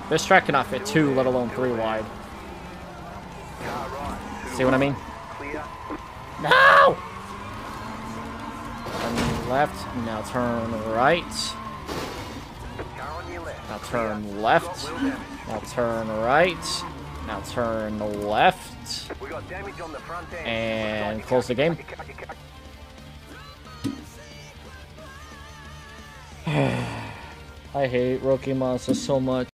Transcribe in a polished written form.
This track cannot fit 2, let alone 3 wide. See what I mean? No! Turn left, now turn right. Now turn left. Now turn right. Now turn left. And close the game. I hate rookie monsters so much.